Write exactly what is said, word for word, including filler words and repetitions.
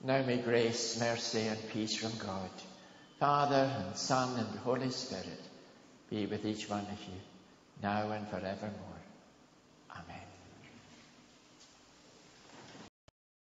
Now may grace, mercy, and peace from God, Father and Son and Holy Spirit, be with each one of you, now and forevermore.